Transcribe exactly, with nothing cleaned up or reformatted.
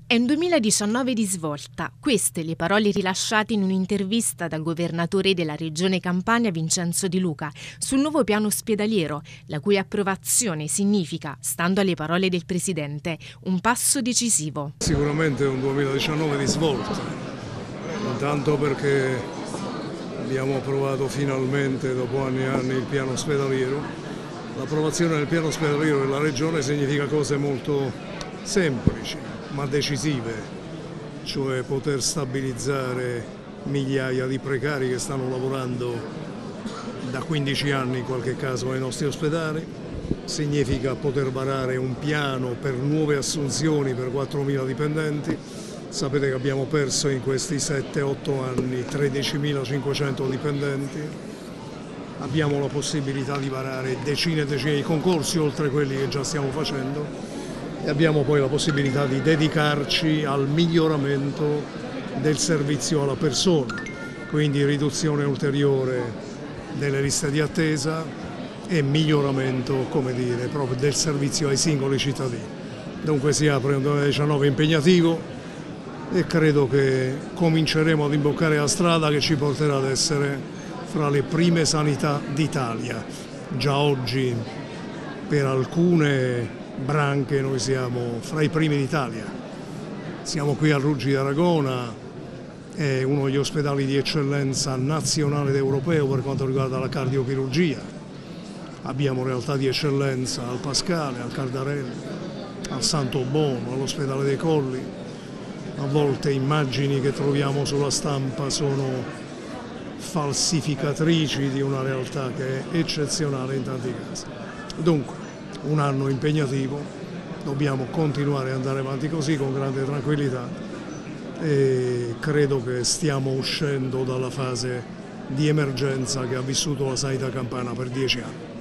È un duemiladiciannove di svolta. Queste le parole rilasciate in un'intervista dal governatore della regione Campania Vincenzo Di Luca sul nuovo piano ospedaliero, la cui approvazione significa, stando alle parole del Presidente, un passo decisivo. Sicuramente è un duemiladiciannove di svolta, intanto perché abbiamo approvato finalmente dopo anni e anni il piano ospedaliero. L'approvazione del piano ospedaliero della regione significa cose molto semplici ma decisive, cioè poter stabilizzare migliaia di precari che stanno lavorando da quindici anni in qualche caso ai nostri ospedali, significa poter varare un piano per nuove assunzioni per quattromila dipendenti. Sapete che abbiamo perso in questi sette otto anni tredicimilacinquecento dipendenti, abbiamo la possibilità di varare decine e decine di concorsi oltre quelli che già stiamo facendo. E abbiamo poi la possibilità di dedicarci al miglioramento del servizio alla persona, quindi riduzione ulteriore delle liste di attesa e miglioramento, come dire, proprio del servizio ai singoli cittadini. Dunque si apre un duemiladiciannove impegnativo e credo che cominceremo ad imboccare la strada che ci porterà ad essere fra le prime sanità d'Italia. Già oggi per alcune branche noi siamo fra i primi d'Italia. Siamo qui a Ruggi d'Aragona, è uno degli ospedali di eccellenza nazionale ed europeo per quanto riguarda la cardiochirurgia. Abbiamo realtà di eccellenza al Pascale, al Cardarelli, al Santo Bono, all'ospedale dei Colli. A volte immagini che troviamo sulla stampa sono falsificatrici di una realtà che è eccezionale in tanti casi. Dunque, un anno impegnativo, dobbiamo continuare ad andare avanti così con grande tranquillità e credo che stiamo uscendo dalla fase di emergenza che ha vissuto la sanità campana per dieci anni.